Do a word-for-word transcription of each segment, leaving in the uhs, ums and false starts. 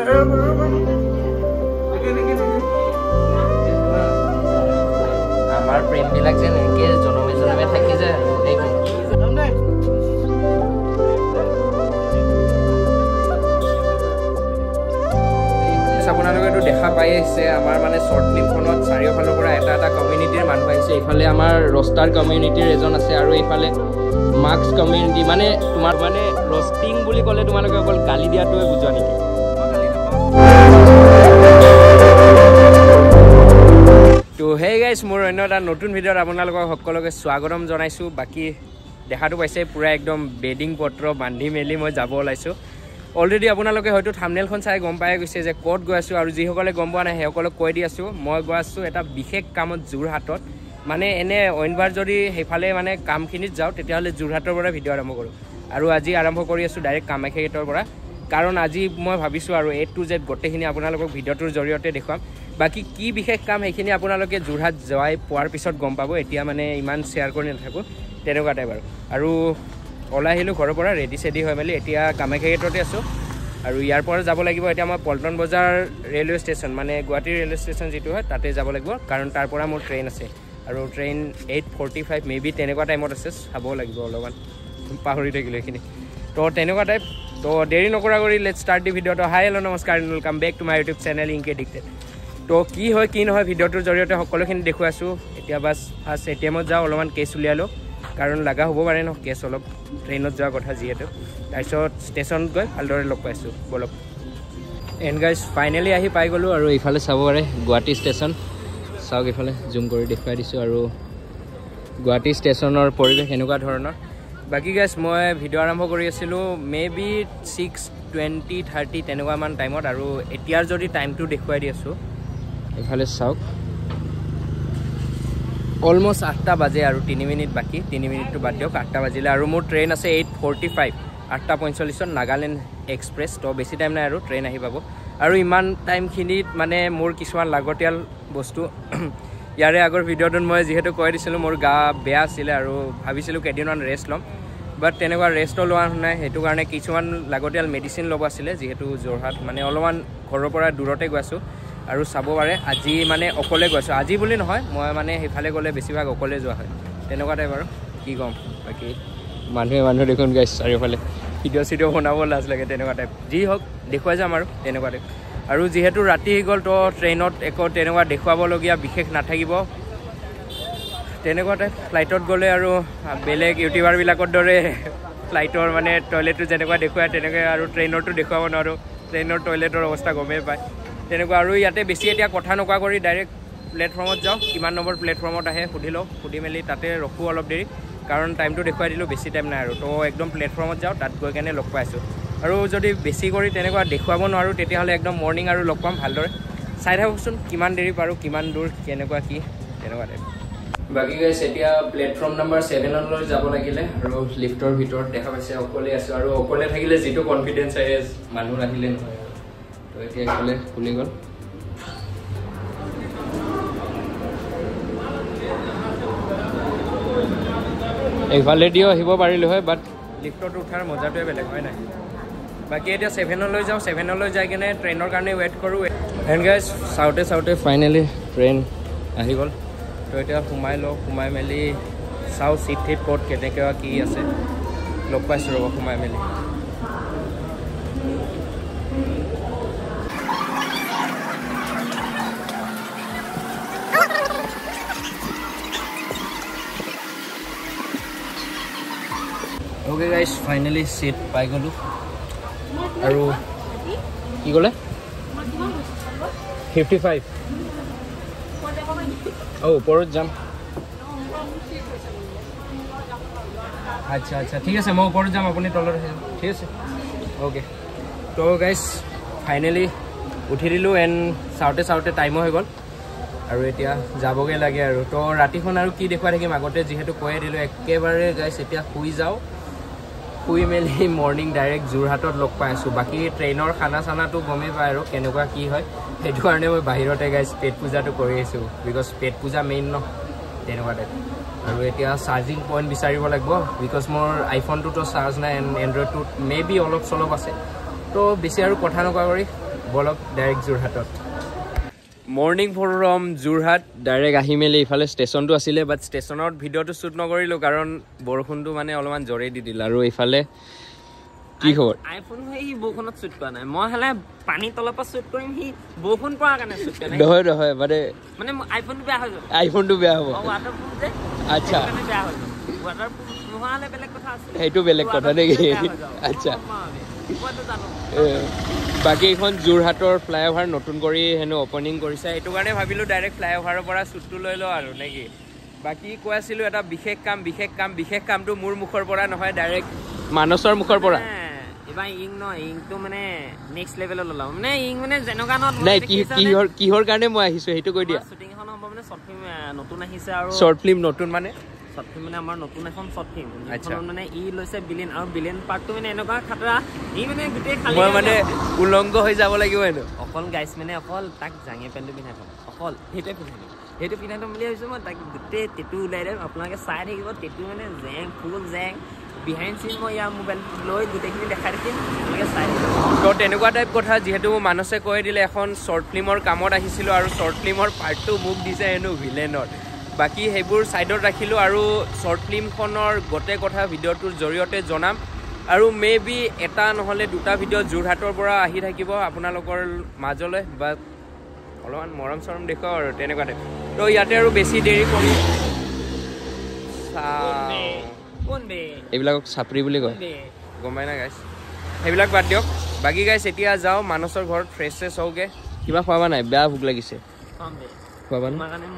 আমাৰ প্ৰেমবিলাক যেন একে জনমে জনমে থাকি যায় আৰু আপোনালোকে এইটো দেখা পাই আহিছে আমাৰ মানে শ্বৰ্ট ফিল্মখনত চাৰিওফালৰ পৰা এটা এটা কমিউনিটিৰ মানুহ আহিছে এইফালে আমাৰ ৰষ্টাৰ কমিউনিটিৰ এজন আছে আৰু এইফালে মাৰ্কছ কমিউনিটি মানে তোমাৰ মানে ৰষ্টিং বুলি ক'লে তোমালোকে অকল গালি দিয়াটোৱে বুজোৱা নেকি তো হে গাইছ মোৰ অন্য এটা নতুন ভিডিঅ'ত আপোনালোকক সকলোকে স্বাগতম জনাইছোঁ বাকী দেখাটো পাইছে পুৰা একদম বেডিং পত্ৰ বান্ধি মেলি মই যাব ওলাইছোঁ অলৰেডি আপোনালোকে হয়তো থাম্বনেইলখন চাই গম পাই গৈছে যে ক'ত গৈ আছোঁ আৰু যিসকলে গম পোৱা নাই সেইসকলক কৈ দি আছোঁ মই গৈ আছোঁ এটা বিশেষ কামত যোৰহাটত মানে এনে অইনবাৰ যদি সেইফালে মানে কামখিনিত যাওঁ তেতিয়াহ'লে যোৰহাটৰ পৰা ভিডিঅ' আৰম্ভ কৰোঁ আৰু আজি আৰম্ভ কৰি আছোঁ ডাইৰেক্ট কামাখ্যা গেটৰ পৰা কাৰণ আজি মই ভাবিছোঁ আৰু এ টু জেড গোটেইখিনি আপোনালোকক ভিডিঅ'টোৰ জৰিয়তে দেখুৱাম বাকী কি বিশেষ কাম সেইখিনি আপোনালোকে যোৰহাট যোৱাই পোৱাৰ পিছত গম পাব এতিয়া মানে ইমান শ্বেয়াৰ কৰি নাথাকোঁ তেনেকুৱা টাইপ আৰু আৰু ওলাই আহিলোঁ ঘৰৰ পৰা ৰেডি চেডি হৈ মেলি এতিয়া কামাখ্যা গেটতে আছোঁ আৰু ইয়াৰ পৰা যাব লাগিব এতিয়া মই পল্টন বজাৰ ৰেলৱে ষ্টেচন মানে গুৱাহাটী ৰেলৱে ষ্টেচন যিটো হয় তাতে যাব লাগিব কাৰণ তাৰ পৰা মোৰ ট্ৰেইন আছে আৰু train eight forty five maybe তেনেকুৱা টাইমত আছে চাব লাগিব অলপমান পাহৰি থাকিলোঁ এইখিনি তো তেনেকুৱা টাইপ তো দেৰি নকৰা কৰি লেটছ ষ্টাৰ্ট দি ভিডিঅ'টো হাই হেল্ল' নমস্কাৰ and welcome back to my YouTube channel ইনকাড্ডিক্টেড তো কি হয় কি নহয় ভিডিঅ'টোৰ জৰিয়তে সকলোখিনি দেখুৱাইছোঁ এতিয়া বাছ ফাৰ্ষ্ট এ টি এমত যাওঁ অলপমান কেছ উলিয়াই লওঁ কাৰণ লগা হ'ব পাৰে ন কেছ অলপ ট্ৰেইনত যোৱা কথা যিহেতু তাৰপিছত ষ্টেচনত গৈ ভালদৰে লগ পাইছোঁ বলক এণ্ড গাইজ ফাইনেলি আহি পাই গ'লোঁ আৰু এইফালে চাব পাৰে গুৱাহাটী ষ্টেচন চাওক এইফালে জুম কৰি দেখুৱাই দিছোঁ আৰু গুৱাহাটী ষ্টেচনৰ পৰিৱেশ এনেকুৱা ধৰণৰ বাকী গাইজ মই ভিডিঅ' আৰম্ভ কৰি আছিলোঁ maybe six twenty thirty তেনেকুৱামান টাইমত আৰু এতিয়াৰ যদি টাইমটো দেখুৱাই দি আছোঁ এইফালে চাওক অলমষ্ট আঠটা বাজে আৰু তিনি মিনিট বাকী তিনি মিনিটটো বাদ দিয়ক আঠটা বাজিলে আৰু মোৰ ট্ৰেইন আছে এইট ফৰ্টি ফাইভ আঠটা পঞ্চল্লিছত নাগালেণ্ড এক্সপ্ৰেছ তো বেছি টাইম নাই আৰু ট্ৰেইন আহি পাব আৰু ইমান টাইমখিনিত মানে মোৰ কিছুমান লাগতিয়াল বস্তু ইয়াৰে আগৰ ভিডিঅ'টোত মই যিহেতু কৈ দিছিলোঁ মোৰ গা বেয়া আছিলে আৰু ভাবিছিলোঁ কেইদিনমান ৰেষ্ট ল'ম বাট তেনেকুৱা ৰেষ্টও লোৱা নাই সেইটো কাৰণে কিছুমান লাগতিয়াল মেডিচিন ল'ব আছিলে যিহেতু যোৰহাট মানে অলপমান ঘৰৰ পৰা দূৰতে গৈ আছোঁ আৰু চাব পাৰে আজি মানে অকলে গৈছোঁ আজি বুলি নহয় মই মানে সেইফালে গ'লে বেছিভাগ অকলে যোৱা হয় তেনেকুৱা টাইপ আৰু কি ক'ম বাকী মানুহে মানুহ দেখোন গাইছ চাৰিওফালে ভিডিঅ' চিডিঅ' বনাব লাজ লাগে তেনেকুৱা টাইপ যি হওক দেখুৱাই যাম আৰু তেনেকুৱা টাইপ আৰু যিহেতু ৰাতি হৈ গ'ল তো ট্ৰেইনত একো তেনেকুৱা দেখুৱাবলগীয়া বিশেষ নাথাকিব তেনেকুৱা টাইপ ফ্লাইটত গ'লে আৰু বেলেগ ইউটিউবাৰবিলাকৰ দৰে ফ্লাইটৰ মানে টয়লেটটো যেনেকুৱা দেখুৱাই তেনেকৈ আৰু ট্ৰেইনৰটো দেখুৱাব নোৱাৰোঁ ট্ৰেইনৰ টয়লেটৰ অৱস্থা গমেই পায় তেনেকুৱা আৰু ইয়াতে বেছি এতিয়া কথা নকোৱা কৰি ডাইৰেক্ট প্লেটফৰ্মত যাওঁ কিমান নম্বৰ প্লেটফৰ্মত আহে সুধি লওঁ সুধি মেলি তাতে ৰখোঁ অলপ দেৰি কাৰণ টাইমটো দেখুৱাই দিলোঁ বেছি টাইম নাই আৰু তো একদম প্লেটফৰ্মত যাওঁ তাত গৈ কেনে লগ পাইছোঁ আৰু যদি বেছি কৰি তেনেকুৱা দেখুৱাব নোৱাৰোঁ তেতিয়াহ'লে একদম মৰ্ণিং আৰু লগ পাম ভালদৰে চাই থাককচোন কিমান দেৰি পাৰোঁ কিমান দূৰ কেনেকুৱা কি তেনেকুৱা টাইপ বাকী গাইছ এতিয়া প্লেটফৰ্ম নম্বৰ ছেভেনলৈ যাব লাগিলে আৰু লিফ্টৰ ভিতৰত দেখা পাইছে অকলে আছোঁ আৰু অকলে থাকিলে যিটো কনফিডেঞ্চ আহে মানুহ ৰাখিলে নহয় তো এতিয়া এইফালে খুলি গ'ল এইফালেদিও আহিব পাৰিলোঁ হয় বাট লিফ্টত উঠাৰ মজাটোৱে বেলেগ হয় নাই বাকী এতিয়া ছেভেনলৈ যাওঁ ছেভেনলৈ যাই কিনে ট্ৰেইনৰ কাৰণে ৱেইট কৰোঁ এণ্ড গাইজ চাওঁতে চাওঁতে ফাইনেলি ট্ৰেইন আহি গ'ল তো এতিয়া সোমাই লওঁ সোমাই মেলি চাওঁ চিট টিট ক'ত কেনেকৈ কি আছে লগ পাইছোঁ ৰ'ব সোমাই মেলি ओके गाइस फाइनली सीट पाई गलो আৰু কি ক'লে ফিফটি ফাইভ ও ওপৰত যাম আচ্ছা আচ্ছা ঠিক আছে মই ওপৰত যাম আপুনি তলত আহিব ঠিক আছে ওকে তো গাইস ফাইনেলি উঠি দিলোঁ এণ্ড চাওঁতে চাওঁতে টাইমো হৈ গ'ল আৰু এতিয়া যাবগে লাগে আৰু তো ৰাতিখন আৰু কি দেখুৱাই থাকিম আগতে যিহেতু কৈয়ে দিলোঁ একেবাৰে গাইস এতিয়া শুই যাওঁ শুই মেলি মৰ্ণিং ডাইৰেক্ট যোৰহাটত লগ পাই আছোঁ বাকী ট্ৰেইনৰ খানা চানাটো গমেই পায় আৰু কেনেকুৱা কি হয় সেইটো কাৰণে মই বাহিৰতে গাইছ পেট পূজাটো কৰি আছোঁ বিকজ পেট পূজা মেইন ন তেনেকুৱা টাইপ আৰু এতিয়া চাৰ্জিং পইণ্ট বিচাৰিব লাগিব বিকজ মোৰ আইফোনটোতো চাৰ্জ নাই এণ্ড এণ্ড্ৰইডটোত মে বি অলপ চলপ আছে তো বেছি আৰু কথা নকৰা কৰি বলক ডাইৰেক্ট যোৰহাটত মৰ্নিং ফ্ৰম যোৰহাট ডাইৰেক্ট আহি মেলি ইফালে ষ্টেচনটো আছিলে বাট ষ্টেচনত ভিডিঅ'টো শ্বুট নকৰিলোঁ কাৰণ বৰষুণটো মানে অলপমান জোৰে দি দিল আৰু ইফালে কি খবৰ আইফোন হৈ সি বৰষুণত শ্বুট কৰা নাই মই হ'লে পানী তলৰ পৰা শ্বুট কৰিম সি বৰষুণ পৰা কাৰণে শ্বুট কৰা নাই নহয় নহয় মানে মানে আইফোনটো বেয়া হৈ যাব আইফোনটো বেয়া হ'ব ৱাটাৰপ্ৰুফ যে আচ্ছা বেয়া হৈ যাব ৱাটাৰপ্ৰুফ নোহোৱালে বেলেগ কথা আছে সেইটো বেলেগ কথা নেকি আচ্ছা বাকী এইখন যোৰহাটৰ ফ্লাইঅভাৰ নতুন কৰি হেনো অপেনিং কৰিছে সেইটো কাৰণে ভাবিলোঁ ডাইৰেক্ট ফ্লাইঅভাৰৰ পৰা শ্বুটটো লৈ লওঁ আৰু নেকি বাকী কৈ আছিলোঁ এটা বিশেষ কাম বিশেষ কাম বিশেষ কামটো মোৰ মুখৰ পৰা নহয় ডাইৰেক্ট মানসৰ মুখৰ পৰা এবাৰ ইং ন ইংটো মানে নেক্সট লেভেলত ওলাম মানে ইং মানে যেনেকুৱা নাই কিহৰ কিহৰ কাৰণে মই আহিছোঁ সেইটো কৈ দিয়া শ্বুটিং এখন হ'ব মানে শ্বৰ্ট ফিল্ম নতুন আহিছে আৰু শ্বৰ্ট ফিল্ম নতুন মানে শ্বৰ্ট ফিল্ম মানে আমাৰ নতুন এখন শ্বৰ্ট ফিল্ম যিখনত মানে ই লৈছে বিলেন আৰু বিলেন পাৰ্টটো মানে এনেকুৱা খাতৰা ই মানে গোটেই খালি মই মানে উলংগ হৈ যাব লাগিব হেনো অকল গাইছ মানে অকল তাক জাঙে পেণ্টটো পিন্ধাই থ'ম অকল সেইটোৱে পিন্ধাই দিম সেইটো পিন্ধাই থ'ম বুলি ভাবিছোঁ মই তাক গোটেই টেটু ওলাই দিম আপোনালোকে চাই থাকিব টেটু মানে জেং ফুল জেং বিহাইণ্ড চিন মই ইয়াৰ মোবাইল লৈ গোটেইখিনি দেখাই দিম আপোনালোকে চাই থাকিব তো তেনেকুৱা টাইপ কথা যিহেতু মানসে কৈ দিলে এখন শ্বৰ্ট ফিল্মৰ কামত আহিছিলোঁ আৰু শ্বৰ্ট ফিল্মৰ পাৰ্টটো মোক দিছে হেনো ভিলেনৰ বাকী সেইবোৰ ছাইডত ৰাখিলোঁ আৰু শ্বৰ্ট ফিল্মখনৰ গোটেই কথা ভিডিঅ'টোৰ জৰিয়তে জনাম আৰু মে বি এটা নহ'লে দুটা ভিডিঅ' যোৰহাটৰ পৰা আহি থাকিব আপোনালোকৰ মাজলৈ বা অলপমান মৰম চৰম দেখুৱাও আৰু তেনেকুৱা টাইপ তো ইয়াতে আৰু বেছি দেৰি কৰি এইবিলাকক চাপৰি বুলি কয় গম পাই না গাইছ সেইবিলাক বাদ দিয়ক বাকী গাইছ এতিয়া যাওঁ মানসৰ ঘৰত ফ্ৰেছ ফ্ৰেছ হওঁগৈ কিবা খোৱাবা নাই বেয়া ভোক লাগিছে খোৱাবা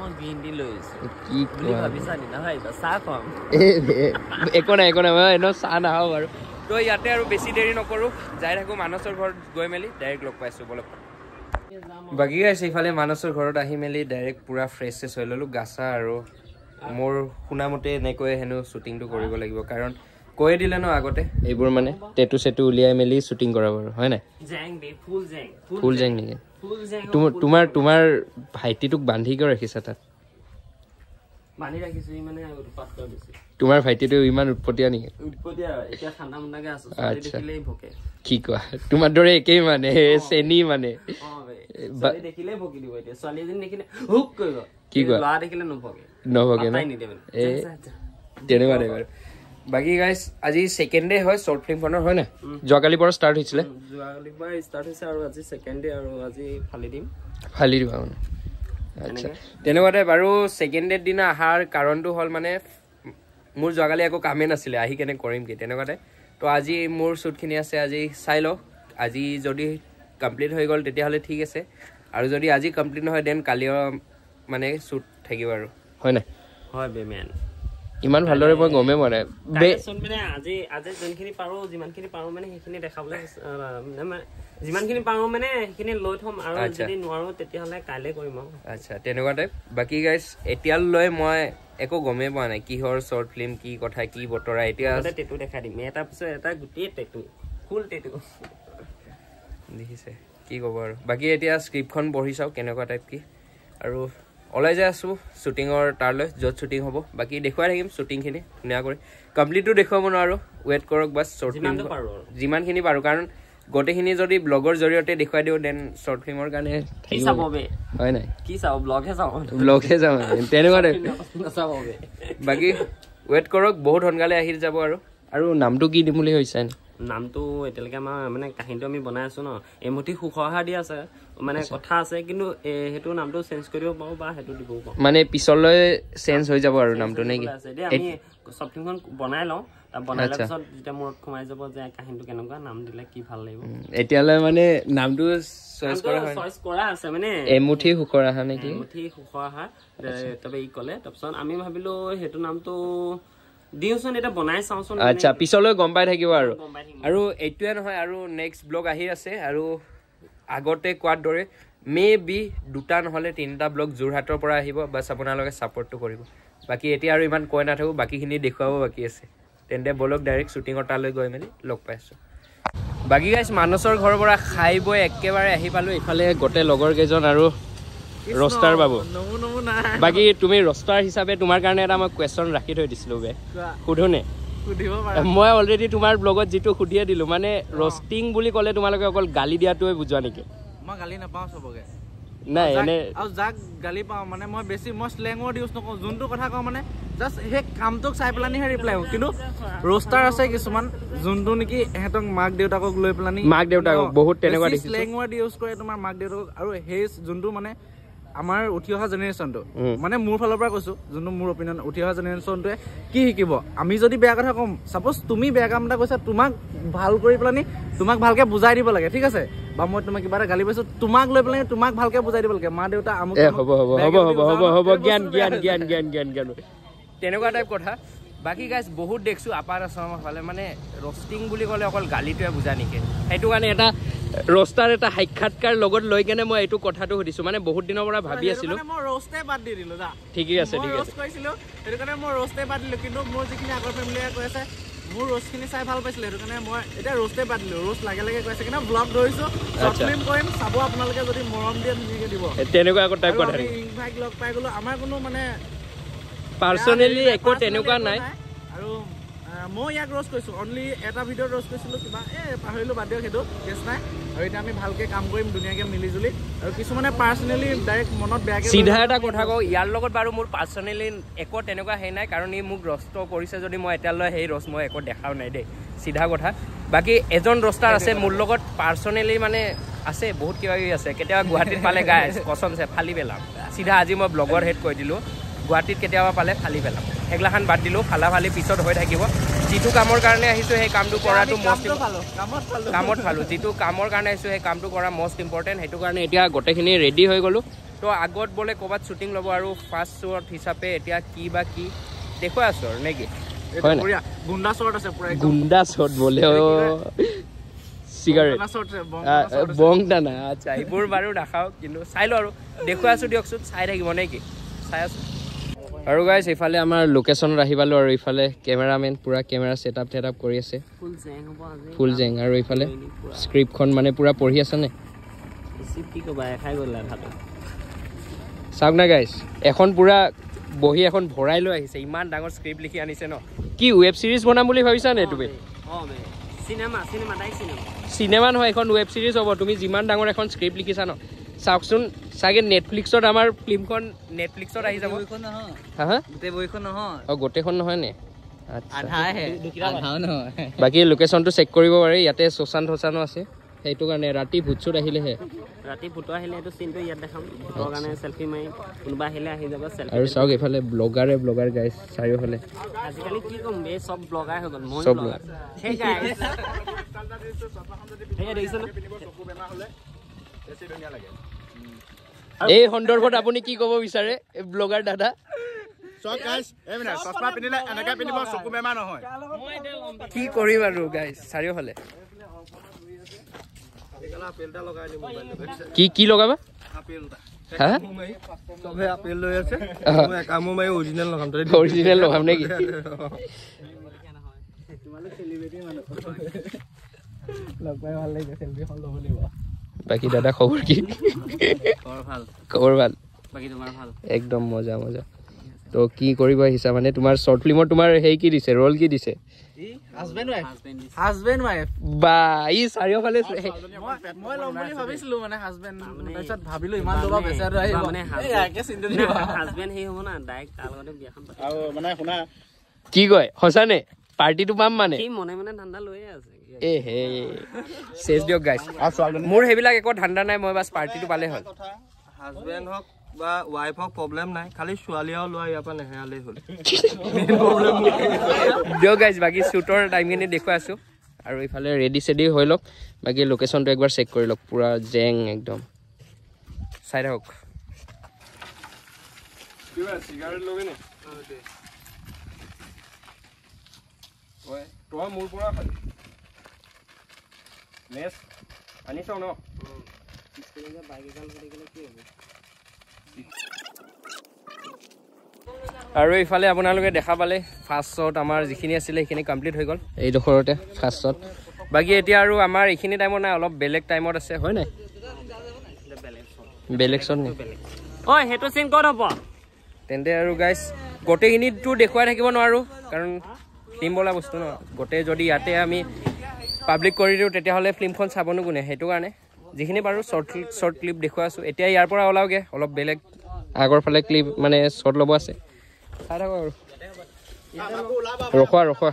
একো নাই একো নাই মই এনেও চাহ নাখাওঁ বাৰু তো ইয়াতে আৰু বেছি দেৰি নকৰোঁ যাই থাকোঁ মানসৰ ঘৰত গৈ মেলি ডাইৰেক্ট লগ পাইছোঁ বলক বাকী গাইছে ইফালে মানসৰ ঘৰত আহি মেলি ডাইৰেক্ট পূৰা ফ্ৰেছ ফ্ৰেছ হৈ ল'লোঁ গাছা আৰু মোৰ শুনামতে এনেকৈ হেনো শ্বুটিংটো কৰিব লাগিব কাৰণ কৈ দিলে ন আগতে এইবোৰ মানে টেটু চেটু উলিয়াই মেলি শ্বুটিং কৰাব আৰু হয় নাই ফুল জেং নেকি তোমাৰ তোমাৰ ভাইটিটোক বান্ধি কিয় ৰাখিছা তাত তোমাৰ ভাইটিটো ইমান উৎপতীয়া নেকি কি কোৱা তোমাৰ দৰে একেই মানে চেনি মানে কি কোৱা নভগে ন এই তেনেকুৱা টাইপ বাকী গাইছ আজি ছেকেণ্ড ডে হয় শ্বৰ্ট ফিল্মখনৰ হয় নাই যোৱাকালিৰ পৰা ষ্টাৰ্ট হৈছিলে যোৱাকালিৰ পৰা ষ্টাৰ্ট হৈছে আৰু আজি ছেকেণ্ড ডে আৰু আজি ফালি দিম ফালি দিবা মানে আচ্ছা তেনেকুৱা টাইপ আৰু ছেকেণ্ড ডেৰ দিনা অহাৰ কাৰণটো হ'ল মানে মোৰ যোৱাকালি একো কামেই নাছিলে আহি কেনে কৰিম কি তেনেকুৱা টাইপ তো আজি মোৰ শ্বুটখিনি আছে আজি চাই লওঁ আজি যদি কমপ্লিট হৈ গ'ল তেতিয়াহ'লে ঠিক আছে আৰু যদি আজি কমপ্লিট নহয় দেন কালিও মানে শ্বুট থাকিব আৰু হয় নাই হয় বেমেন ইমান ভালদৰে মই গমেই পোৱা নাই মানে আজি আজি যোনখিনি পাৰোঁ যিমানখিনি পাৰোঁ মানে সেইখিনি দেখাবলৈ যিমানখিনি পাৰোঁ মানে সেইখিনি লৈ থ'ম আৰু যদি নোৱাৰোঁ তেতিয়াহ'লে কাইলৈ কৰিম আৰু আচ্ছা তেনেকুৱা টাইপ বাকী গাইছ এতিয়ালৈ মই একো গমেই পোৱা নাই কিহৰ শ্বৰ্ট ফিল্ম কি কথা কি বতৰা এতিয়া টেটু দেখাই দিম এটাৰ পিছত এটা গোটেই টেটু ফুল টেটু দেখিছে কি ক'ব আৰু বাকী এতিয়া স্ক্ৰিপ্টখন পঢ়ি চাওঁ কেনেকুৱা টাইপ কি আৰু ওলাই যাই আছোঁ শ্বুটিঙৰ তাৰলৈ য'ত শ্বুটিং হ'ব বাকী দেখুৱাই থাকিম শ্বুটিংখিনি ধুনীয়া কৰি কমপ্লিটটো দেখুৱাব নোৱাৰোঁ ৱেইট কৰক বাছ শ্বৰ্ট ফিল্ম যিমানখিনি পাৰোঁ কাৰণ গোটেইখিনি যদি ব্লগৰ জৰিয়তে দেখুৱাই দিওঁ দেন শ্বৰ্ট ফিল্মৰ কাৰণে হয় নাই কি চাব ব্লগহে চাব ব্লগহে যাওঁ তেনেকুৱা বাকী ৱেইট কৰক বহুত সোনকালে আহি যাব আৰু আৰু নামটো কি দিম বুলি ভাবিছা নামটো এতিয়ালৈকে আমাৰ মানে কাহিনীটো আমি বনাই আছোঁ ন এমুঠি সুখহাৰ দি আছে মানে কথা আছে কিন্তু সেইটো নামটো চেঞ্জ কৰিব পাৰোঁ বা সেইটো দিব পাৰোঁ মানে পিছলৈ চেঞ্জ হৈ যাব আৰু নামটো নে কি আমি শ্বৰ্টফিল্মখন বনাই লওঁ তাৰ বনাই লোৱাৰ পিছত যেতিয়া মূৰত সোমাই যাব যে কাহিনীটো কেনেকুৱা নাম দিলে কি ভাল লাগিব এতিয়ালৈ মানে নামটো চইচ কৰা হয় চইচ কৰা আছে মানে এমুঠি সুখহাৰ নেকি এমুঠি সুখহাৰ তাৰপৰা ই ক'লে তাৰপিছত আমি ভাবিলোঁ সেইটো নামটো দিওঁচোন এটা বনাই চাওঁচোন আচ্ছা পিছলৈ গম পাই থাকিব আৰু আৰু এইটোৱে নহয় আৰু নেক্সট ব্লগ আহি আছে আৰু আগতে কোৱাৰ দৰে মে বি দুটা নহ'লে তিনিটা ব্লগ যোৰহাটৰ পৰা আহিব বাছ আপোনালোকে ছাপৰ্টটো কৰিব বাকী এতিয়া আৰু ইমান কৈ নাথাকোঁ বাকীখিনি দেখুৱাব বাকী আছে তেন্তে বলক ডাইৰেক্ট শ্বুটিঙৰ তালৈ গৈ মেলি লগ পাইছোঁ বাকী গাইছ মানসৰ ঘৰৰ পৰা খাই বৈ একেবাৰে আহি পালোঁ ইফালে গোটেই লগৰ কেইজন আৰু ৰষ্টাৰ বাবু বাকী তুমি ৰষ্টাৰ হিচাপে তোমাৰ কাৰণে এটা মই কুৱেশ্যন ৰাখি থৈ দিছিলোঁ বে সোধোনে মই অলৰেডি তোমাৰ ব্লগত যিটো সুধিয়ে দিলোঁ মানে ৰষ্টিং বুলি ক'লে তোমালোকে অকল গালি দিয়াটোৱে বুজোৱা নেকি মই গালি নাপাওঁ চবকে নাই এনে আৰু যাক গালি পাওঁ মানে মই বেছি মই স্লেং ৱৰ্ড ইউজ নকৰোঁ যোনটো কথা কওঁ মানে জাষ্ট সেই কামটোক চাই পেলানিহে ৰিপ্লাই কৰোঁ কিন্তু ৰোষ্টাৰ আছে কিছুমান যোনটো নেকি এহেঁতক মাক দেউতাকক লৈ পেলানি মাক দেউতাকক বহুত তেনেকুৱা দেখিছোঁ স্লেং ৱৰ্ড ইউজ কৰে তোমাৰ মাক দেউতাকক আৰু সেই যোনটো মানে আমাৰ উঠি অহা জেনেৰেশ্যনটো মানে মোৰ ফালৰ পৰা কৈছোঁ যোনটো মোৰ অপিনিয়ন উঠি অহা জেনেৰেশ্যনটোৱে কি শিকিব আমি যদি বেয়া কথা ক'ম ছাপ'জ তুমি বেয়া কাম এটা কৈছা তোমাক ভাল কৰি পেলানি তোমাক ভালকৈ বুজাই দিব লাগে ঠিক আছে বা মই তোমাক কিবা এটা গালি পাইছোঁ তোমাক লৈ পেলাই তোমাক ভালকৈ বুজাই দিব লাগে মা দেউতা আমুক হ'ব হ'ব হ'ব হ'ব হ'ব হ'ব জ্ঞান জ্ঞান জ্ঞান জ্ঞান জ্ঞান জ্ঞান তেনেকুৱা টাইপ কথা বাকী গাইজ বহুত দেখিছোঁ আপাৰ আছামৰ ফালে মানে ৰষ্টিং বুলি ক'লে অকল গালিটোৱে বুজা নেকি সেইটো কাৰণে এটা ৰষ্টাৰ এটা সাক্ষাৎকাৰ লগত লৈ কেনে মই এইটো কথাটো সুধিছোঁ মানে বহুত দিনৰ পৰা ভাবি আছিলোঁ মই ৰষ্টেই বাদ দি দিলোঁ দা ঠিকেই আছে ঠিক আছে কৈছিলোঁ সেইটো কাৰণে মই ৰষ্টেই বাদ দিলোঁ কিন্তু মোৰ যিখিনি আগৰ ফেমিলিয়ে কৈ আছে মোৰ ৰষ্টখিনি চাই ভাল পাইছিলে সেইটো কাৰণে মই এতিয়া ৰষ্টেই বাদ দিলোঁ ৰষ্ট লাগে লাগে কৈছে কিন্তু ব্লগ ধৰিছোঁ শ্বৰ্ট ফিল্ম কৰিম চাব আপোনালোকে যদি মৰম দিয়ে ধুনীয়াকৈ দিব তেনেকুৱা আকৌ টাইপ কথা ইনভাইট লগ পাই গ'লোঁ আমাৰ কোনো মানে পাৰ্চনেলি একো তেনেকুৱা নাই আৰু মই ইয়াক ৰ'ষ্ট কৰিছোঁ অনলি এটা ভিডিঅ'ত ৰ'ষ্ট কৰিছিলোঁ কিবা এই পাহৰিলোঁ বাদ দিয়ক সেইটো কেছ নাই আৰু এতিয়া আমি ভালকৈ কাম কৰিম ধুনীয়াকৈ মিলি জুলি আৰু কিছুমানে পাৰ্চনেলি ডাইৰেক্ট মনত বেয়াকৈ চিধা এটা কথা কওঁ ইয়াৰ লগত বাৰু মোৰ পাৰ্চনেলি একো তেনেকুৱা হেৰি নাই কাৰণ ই মোক ৰষ্ট কৰিছে যদি মই এতিয়ালৈ সেই ৰষ্ট মই একো দেখাও নাই দেই চিধা কথা বাকী এজন ৰষ্টাৰ আছে মোৰ লগত পাৰ্চনেলি মানে আছে বহুত কিবা কিবি আছে কেতিয়াবা গুৱাহাটীত পালে গাই কচমছে ফালি পেলাম চিধা আজি মই ব্লগৰ হেড কৈ দিলোঁ গুৱাহাটীত কেতিয়াবা পালে ফালি পেলাম সেইগিলাখান বাদ দিলোঁ ফালা ফালি পিছত হৈ থাকিব যিটো কামৰ কাৰণে আহিছোঁ সেই কামটো কৰাটো মষ্ট কামত পালোঁ যিটো কামৰ কাৰণে আহিছোঁ সেই কামটো কৰা মষ্ট ইম্পৰ্টেণ্ট সেইটো কাৰণে এতিয়া গোটেইখিনি ৰেডি হৈ গ'লোঁ তো আগত বোলে ক'ৰবাত শ্বুটিং ল'ব আৰু ফাৰ্ষ্ট শ্বট হিচাপে এতিয়া কি বা কি দেখুৱাই আছোঁ আৰু নে কি গুণ্ডা শ্বট আছে পুৰা গুণ্ডা শ্বট বোলে চিগাৰেট বং দানা আচ্ছা এইবোৰ বাৰু নাখাওঁ কিন্তু চাই লওঁ আৰু দেখুৱাই আছোঁ দিয়কচোন চাই থাকিব নে কি চাই আছোঁ আৰু গাইজ এইফালে আমাৰ লোকেশ্যনত আহি পালোঁ আৰু এইফালে কেমেৰামেন পূৰা কেমেৰা ছেট আপ টেট আপ কৰি আছে ফুল জেং আৰু এইফালে স্ক্ৰিপ্টখন মানে পূৰা পঢ়ি আছে নে চাওক না গাইজ এখন পূৰা বহি এখন ভৰাই লৈ আহিছে ইমান ডাঙৰ স্ক্ৰিপ্ট লিখি আনিছে ন কি ৱেব ছিৰিজ বনাম বুলি ভাবিছা নে তুমি চিনেমা নহয় এখন ৱেব ছিৰিজ হ'ব তুমি যিমান ডাঙৰ এখন স্ক্ৰিপ্ট লিখিছা ন চাওকচোন চাগে নেটফ্লিক্সত আমাৰ ফিল্মখন নেটফ্লিক্সত আহি যাব হা হা অঁ গোটেইখন নহয় নে বাকী লোকেশ্যনটো চেক কৰিব পাৰি ইয়াতে শশান থশানো আছে সেইটো কাৰণে ৰাতি ভূত চুত আহিলেহে ৰাতি ফটো আহিলে এইটো চিনটো ইয়াত দেখাম ফটোৰ কাৰণে চেলফি মাৰি কোনোবা আহিলে আহি যাব আৰু চাওক এইফালে ব্লগাৰে ব্লগাৰ গাইজ চাৰিওফালে আজিকালি কি ক'ম এই চব ব্লগাৰ হৈ গ'ল মই চব ব্লগাৰ সেই গাইজ এই সন্দৰ্ভত আপুনি কি ক'ব বিচাৰে ব্লগাৰ দাদা কি কৰিম আৰু গাইজ চাৰিওফালে কি কি লগাবা অৰিজিনেল লগাম নেকি বাকী দাদা খবৰ কি খবৰ ভাল একদম মজা মজা তো কি কৰিব আহিছা মানে তোমাৰ শ্বৰ্ট ফিল্মৰ তোমাৰ সেই কি দিছে ৰ'ল কি দিছে হাজবেণ্ড ৱাইফ বা ই চাৰিওফালে মই ল'ম বুলি ভাবিছিলো মানে হাজবেণ্ড তাৰপিছত ভাবিলো ইমান দবা বেচাৰ আহিব মানে হাজবেণ্ড সেই হ'ব না ডাইৰেক্ট তাৰ লগতে বিয়াখন আৰু মানে শুনা কি কয় সঁচানে পাৰ্টিটো পাম মানে সি মনে মনে ধান্দা লৈয়ে আছে এ হে চেজ দিয়ক গাইজ মোৰ সেইবিলাক একো ধান্দা নাই মই বাছ পাৰ্টিটো পালে হ'ল হাজবেণ্ড হওক বা ৱাইফ হওক প্ৰব্লেম নাই খালি ছোৱালীও লোৱা ইয়াৰ পৰা নেহেৰালেই হ'ল দিয়ক গাইজ বাকী শ্বুটৰ টাইমখিনি দেখুৱাই আছোঁ আৰু ইফালে ৰেডি চেডি হৈ লওক বাকী লোকেশ্যনটো একবাৰ চেক কৰি লওক পূৰা জেং একদম চাই থাকক তই মোৰ পৰা আনি চাওঁ ন আৰু ইফালে আপোনালোকে দেখা পালে ফাৰ্ষ্ট শ্বট আমাৰ যিখিনি আছিলে সেইখিনি কমপ্লিট হৈ গ'ল এইডোখৰতে ফাৰ্ষ্ট শ্বট বাকী এতিয়া আৰু আমাৰ এইখিনি টাইমত নাই অলপ বেলেগ টাইমত আছে হয় নাই বেলেগ শ্বট নে ঐ সেইটো চিন ক'ত হ'ব তেন্তে আৰু গাইজ গোটেইখিনিতো দেখুৱাই থাকিব নোৱাৰোঁ কাৰণ ফিল্ম বোলা বস্তু ন গোটেই যদি ইয়াতে আমি পাব্লিক কৰি দিওঁ তেতিয়াহ'লে ফিল্মখন চাবনো কোনে সেইটো কাৰণে যিখিনি পাৰোঁ শ্বৰ্ট শ্বৰ্ট ক্লিপ দেখুৱাই আছোঁ এতিয়া ইয়াৰ পৰা ওলাওগৈ অলপ বেলেগ আগৰ ফালে ক্লিপ মানে শ্বৰ্ট ল'ব আছে চাই থাকোঁ আৰু ৰখোৱা ৰখোৱা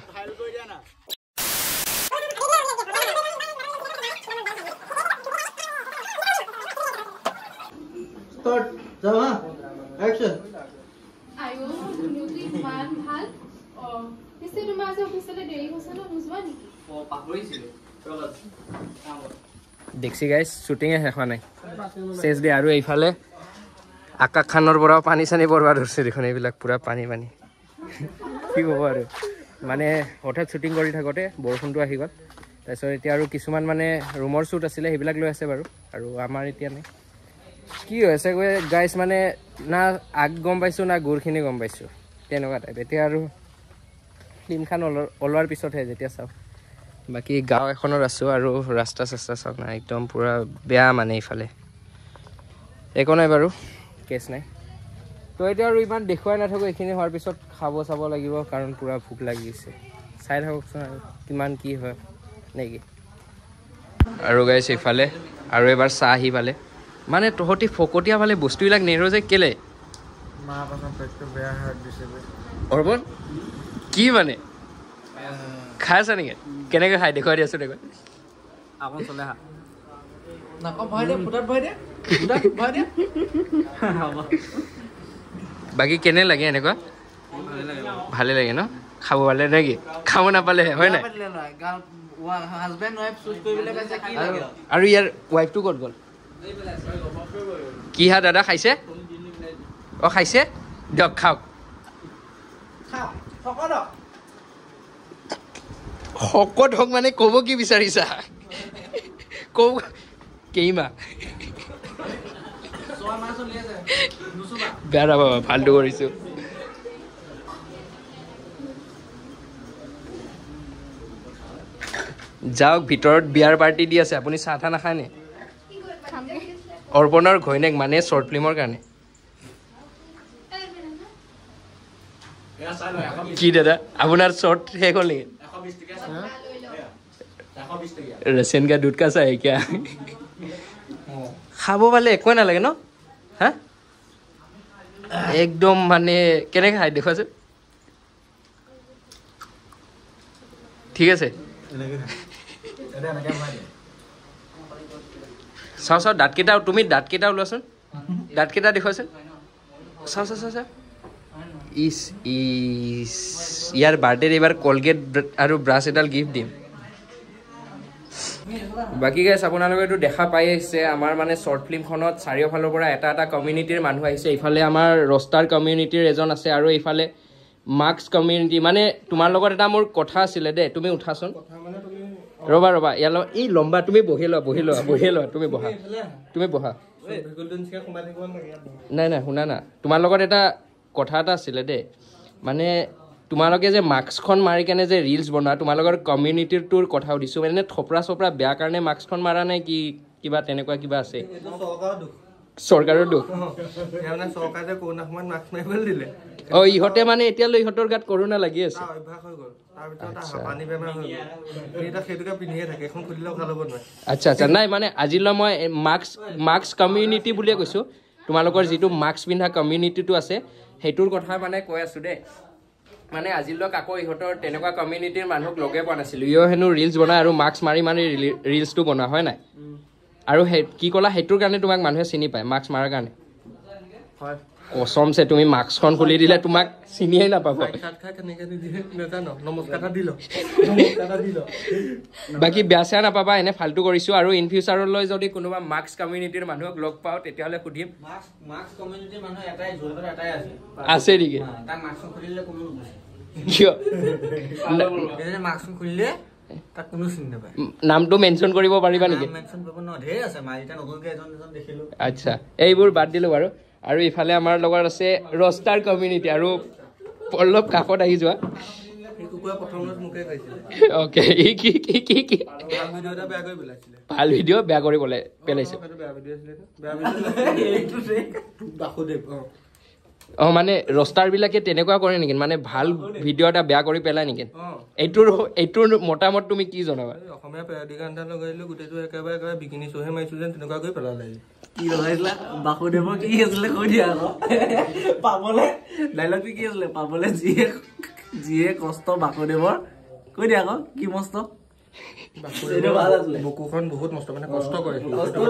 দেখছি গাইজ শ্বুটিঙে শেষ হোৱা নাই চেচ দে আৰু এইফালে আকাশ খানৰ পৰাও পানী চানী পৰবা ধৰিছে দেখোন এইবিলাক পুৰা পানী পানী কি হ'ব আৰু মানে হঠাৎ শ্বুটিং কৰি থাকোঁতে বৰষুণটো আহি গ'ল তাৰপিছত এতিয়া আৰু কিছুমান মানে ৰুমৰ শ্বুট আছিলে সেইবিলাক লৈ আছে বাৰু আৰু আমাৰ এতিয়া নাই কি হৈছে গৈ গাইজ মানে না আগ গম পাইছোঁ না গুৰখিনি গম পাইছোঁ তেনেকুৱা টাইপ এতিয়া আৰু ফিল্মখন ওলোৱাৰ পিছতহে যেতিয়া চাওঁ বাকী গাঁও এখনত আছোঁ আৰু ৰাস্তা চাস্তা চাওক না একদম পূৰা বেয়া মানে ইফালে একো নাই বাৰু কেছ নাই তো এতিয়া আৰু ইমান দেখুৱাই নাথাকোঁ এইখিনি হোৱাৰ পিছত খাব চাব লাগিব কাৰণ পূৰা ভোক লাগিছে চাই থাককচোন আৰু কিমান কি হয় নেকি আৰু গাইছ এইফালে আৰু এবাৰ চাহ আহি পালে মানে তহঁতি ফকতীয়া পালে বস্তুবিলাক নেৰো যে কেলে অৰ্বন কি মানে খাই আছা নেকি কেনেকৈ খাই দেখুৱাই দিয়াচোন দেখুৱাই আকৌ চলে হা নাক ভৰাই দে ফুটাত ভৰাই দে ফুটাত ভৰাই দে বাকী কেনে লাগে এনেকুৱা ভালে লাগে ন খাব পালে নেকি খাব নাপালে হয় নাই আৰু ইয়াৰ ৱাইফটো ক'ত গ'ল কি হা দাদা খাইছে অঁ খাইছে দিয়ক খাওক শকত হওক মানে ক'ব কি বিচাৰিছা কৌ কেইমাহ বেয়া নাপাবা ভালটো কৰিছোঁ যাওক ভিতৰত বিয়াৰ পাৰ্টি দি আছে আপুনি চাহ ঠাহ নাখায় নে অৰ্পণৰ ঘৈণীয়েক মানে শ্বৰ্ট ফিল্মৰ কাৰণে কি দাদা আপোনাৰ শ্বৰ্ট শেষ হ'ল নেকি रशियन का दूध का सा है क्या খাব পালে একোৱে নালাগে ন হা একদম মানে কেনেকৈ খাই দেখুৱাচোন ঠিক আছে চাওঁ চাওঁ দাঁতকেইটা তুমি দাঁতকেইটা ওলোৱাচোন দাঁতকেইটা দেখুৱাচোন চাওঁ চাওঁ চাওঁ চাওঁ ইছ ইছ ইয়াৰ বাৰ্থডেত এইবাৰ কলগেট আৰু ব্ৰাছ এডাল গিফ্ট দিম বাকী গাইছ আপোনালোকে এইটো দেখা পাই আহিছে আমাৰ মানে শ্বৰ্ট ফিল্মখনত চাৰিওফালৰ পৰা এটা এটা কমিউনিটিৰ মানুহ আহিছে ইফালে আমাৰ ৰষ্টাৰ কমিউনিটিৰ এজন আছে আৰু ইফালে মাৰ্কছ কমিউনিটি মানে তোমাৰ লগত এটা মোৰ কথা আছিলে দেই তুমি উঠাচোন ৰ'বা ৰ'বা ইয়াৰ লগত এই লম্বা তুমি বহি লোৱা বহি লোৱা বহি লোৱা তুমি বহা তুমি বহা নাই নাই শুনা না তোমাৰ লগত এটা কথা এটা আছিলে দেই মানে তোমালোকে যে মাস্কখন মাৰি কেনে যে ৰিলছ বনোৱা তোমালোকৰ কমিউনিটিটোৰ কথা সুধিছোঁ মানে থপৰা চপৰা বেয়া কাৰণে মাস্কখন মাৰা নাই কি কিবা তেনেকুৱা কিবা আছে চৰকাৰৰ দুখ অঁ ইহঁতে মানে এতিয়ালৈ ইহঁতৰ গাত কৰোণা লাগি আছে আচ্ছা আচ্ছা নাই মানে আজিলৈ মই মাস্ক মাস্ক কমিউনিটি বুলিয়ে কৈছোঁ তোমালোকৰ যিটো মাস্ক পিন্ধা কমিউনিটিটো আছে সেইটোৰ কথা মানে কৈ আছোঁ দেই মানে আজিলৈ আকৌ ইহঁতৰ তেনেকুৱা কমিউনিটিৰ মানুহক লগে পোৱা নাছিলোঁ ইও হেনো ৰিলছ বনায় আৰু মাস্ক মাৰি মাৰি ৰিলছটো বনোৱা হয় নাই আৰু সেই কি ক'লা সেইটোৰ কাৰণে তোমাক মানুহে চিনি পায় মাস্ক মাৰাৰ কাৰণে কসমছে তুমি মাস্কখন খুলি দিলে তোমাক চিনিয়েই নাপাব বাকী বেয়া চেয়া নাপাবা এনে ফাল্টু কৰিছোঁ আৰু ইন ফিউচাৰলৈ যদি কোনোবা মাস্ক কমিউনিটিৰ মানুহক লগ পাওঁ তেতিয়াহ'লে সুধিম আছে নেকি কিয় নামটো মেনশ্যন কৰিব পাৰিবা নেকি আচ্ছা এইবোৰ বাদ দিলোঁ বাৰু আৰু ইফালে আমাৰ লগত আছে ৰষ্টাৰ কমিউনিটি আৰু অলপ কাষত আহি যোৱা অ'কে কি কি কি কি ভাল ভিডিঅ' বেয়া কৰি পেলাইছে অ মানে ৰস্টাৰ বিলাকে তেনেকুৱা কৰে নেকি মানে ভাল ভিডিঅ' এটা বেয়া কৰি পেলাই নেকি এইটোৰ এইটোৰ মতামত তুমি কি জনাবা অসমীয়া পেৰডি গান এটা লগাইলো গোটেইটো একেবাৰে একেবাৰে বিকিনি চহে মাৰিছো যেন তেনেকুৱা কৰি পেলালে কি লগাইছিলা বাসুদেৱৰ কি আছিলে কৈ দিয়া আকৌ পাবলে ডাইলগটো কি আছিলে পাবলে যিয়ে যিয়ে কষ্ট বাসুদেৱৰ কৈ দিয়া আকৌ কি মস্ত বুকুখন বহুত মস্ত মানে কষ্ট কৰে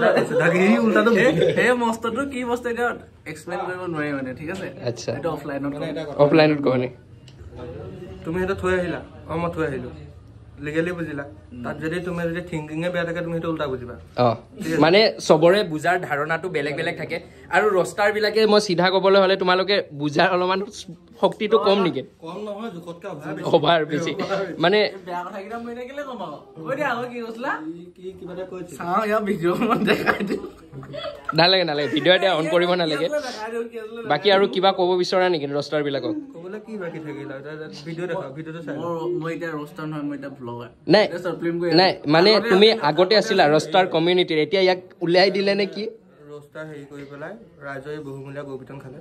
সেই মস্তটো কি মস্ত এতিয়া এক্সপ্লেইন কৰিব নোৱাৰি মানে ঠিক আছে আচ্ছা এইটো অফলাইনত অফলাইনত কোৱা নে তুমি সেইটো থৈ আহিলা অ মই থৈ আহিলো লিগেলি বুজিলা তাত যদি তুমি যদি থিংকিঙে বেয়া থাকে তুমি সেইটো উল্টা বুজিবা অ মানে সবৰে বুজাৰ ধাৰণাটো বেলেগ বেলেগ থাকে আৰু ৰস্টাৰ বিলাকে মই সিধা ক'বলৈ হলে তোমালোকে বুজাৰ অলপমান শক্তিটো কম নেকি কম নহয় জুকতকে অভাৰ বেছি মানে বেয়া কথা কিটা মই নেকেলে কম আকৌ কৈ দিয়া আকৌ কি কৈছিলা কি কিবা এটা কৈছে চাও ইয়া ভিডিঅ' মন দেখাই দিও নালাগে নালাগে ভিডিঅ' এটা অন কৰিব নালাগে বাকি আৰু কিবা ক'ব বিচৰা নেকি ৰস্টাৰ বিলাকক ক'বলৈ কি বাকি থাকিলা ভিডিঅ' দেখা ভিডিঅ'টো চাই মই এতিয়া ৰস্টাৰ নহয় মই এতিয়া ব্লগাৰ নাই নাই মানে তুমি আগতে আছিলা ৰস্টাৰ কমিউনিটিৰ এতিয়া ইয়াক উলিয়াই দিলে নে কি ৰস্টাৰ হেৰি কৰি পেলাই ৰাইজৰ বহুমূলীয়া গৌপিতন খালে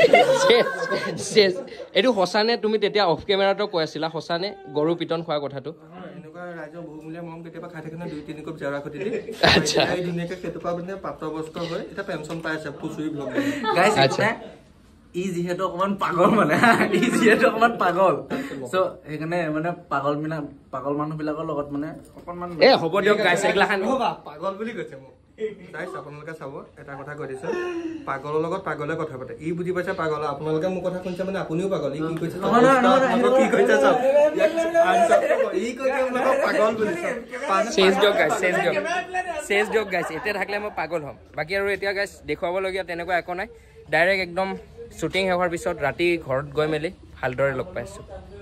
এইটো সঁচানে তুমি তেতিয়া অফ কেমেৰাটো কৈ আছিলা সঁচানে গৰু পিটন খোৱা কথাটো এনেকুৱা ৰাইজৰ বহুমূলীয়া মৰম কেতিয়াবা খাই থাকে ন দুই তিনি কোপ জেওৰা খুটি দি আচ্ছা এই ধুনীয়াকে সেইটো পৰা মানে প্ৰাপ্তবয়স্ক হৈ এটা পেঞ্চন পাই আছে ফুচুৰি ব্লগ গাইছ আচ্ছা ই যিহেতু অকমান পাগল মানে ই যিহেতু অকমান পাগল সো সেইকাৰণে মানে পাগল মিনা পাগল মানুহ বিলাকৰ লগত মানে অকনমান এ হ'ব দিয়ক গাইছ এগলাখান পাগল বুলি কৈছে মোক গাইছ আপোনালোকে চাব এটা কথা কৈ দিছো পাগলৰ লগত পাগলে কথা পাতে ই বুজি পাইছে পাগল আপোনালোকে মোৰ কথা শুনিছে মানে আপুনিও পাগল ই কি কৈছে কি কৈছে চাওক ই কৈছে আপোনালোক পাগল বুলি চেঞ্জ দিয়ক গাইছ চেঞ্জ দিয়ক চেঞ্জ দিয়ক গাইছ এতিয়া থাকিলে মই পাগল হ'ম বাকী আৰু এতিয়া গাইছ দেখুৱাবলগীয়া তেনেকুৱা একো নাই ডাইৰেক্ট একদম শ্বুটিং শেষ হোৱাৰ পিছত ৰাতি ঘৰত গৈ মেলি ভালদৰে লগ পাইছোঁ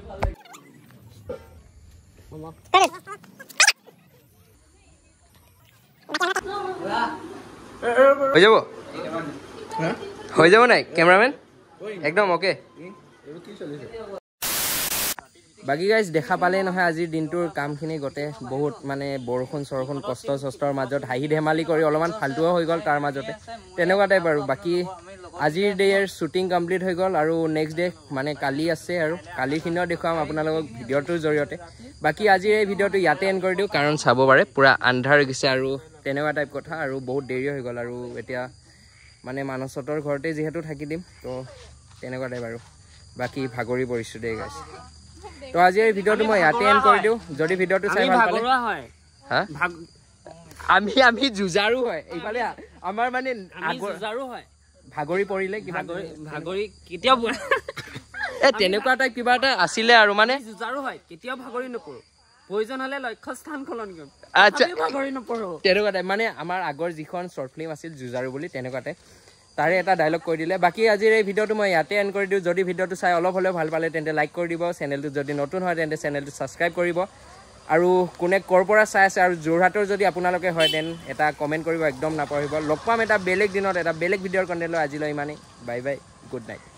হৈ যাব হৈ যাব নাই কেমেৰামেন একদম অ'কে বাকী গাইজ দেখা পালেই নহয় আজিৰ দিনটোৰ কামখিনি গোটেই বহুত মানে বৰষুণ চৰষুণ কষ্ট চষ্টৰ মাজত হাঁহি ধেমালি কৰি অলপমান ফাল্টুও হৈ গ'ল তাৰ মাজতে তেনেকুৱা টাইপ আৰু বাকী আজিৰ ডে'ৰ শ্বুটিং কমপ্লিট হৈ গ'ল আৰু নেক্সট ডে মানে কালি আছে আৰু কালিখিনিও দেখুৱাম আপোনালোকক ভিডিঅ'টোৰ জৰিয়তে বাকী আজিৰ এই ভিডিঅ'টো ইয়াতে এণ্ড কৰি দিওঁ কাৰণ চাব পাৰে পূৰা আন্ধাৰ হৈ গৈছে আৰু তেনেকুৱা টাইপ কথা আৰু বহুত দেৰি হৈ গ'ল আৰু এতিয়া মানে মানসহঁতৰ ঘৰতে যিহেতু থাকি দিম তো তেনেকুৱা টাইপ আৰু বাকী ভাগৰি পৰিছোঁ দেই গাইছ তো আজি এই ভিডিঅ'টো মই ইয়াতে এণ্ড কৰি দিওঁ যদি ভিডিঅ'টো চাই ভাল পালে হা আমি আমি যুঁজাৰু হয় এইফালে আমাৰ মানে যুঁজাৰু হয় ভাগৰি পৰিলে কিবা ভাগৰি কেতিয়াও এ তেনেকুৱা টাইপ কিবা এটা আছিলে আৰু মানে যুঁজাৰু হয় কেতিয়াও ভাগৰি নপৰোঁ প্ৰয়োজন হ'লে লক্ষ্য স্থান সলনি কৰিম আচ্ছা ভাগৰি নপৰোঁ তেনেকুৱা টাইপ মানে আমাৰ আগৰ যিখন শ্বৰ্ট ফিল্ম আছিল যুঁজাৰু বুলি তেনেকুৱা টাইপ তাৰে এটা ডায়লগ কৈ দিলে বাকী আজিৰ এই ভিডিঅ'টো মই ইয়াতে এণ্ড কৰি দিওঁ যদি ভিডিঅ'টো চাই অলপ হ'লেও ভাল পালে তেন্তে লাইক কৰি দিব চেনেলটো যদি নতুন হয় তেন্তে চেনেলটো ছাবস্ক্ৰাইব কৰিব আৰু কোনে ক'ৰ পৰা চাই আছে আৰু যোৰহাটৰ যদি আপোনালোকে হয় দেন এটা কমেণ্ট কৰিব একদম নাপাহৰিব লগ পাম এটা বেলেগ দিনত এটা বেলেগ ভিডিঅ'ৰ কণ্টেণ্ট লৈ আজিলৈ ইমানেই বাই বাই গুড নাইট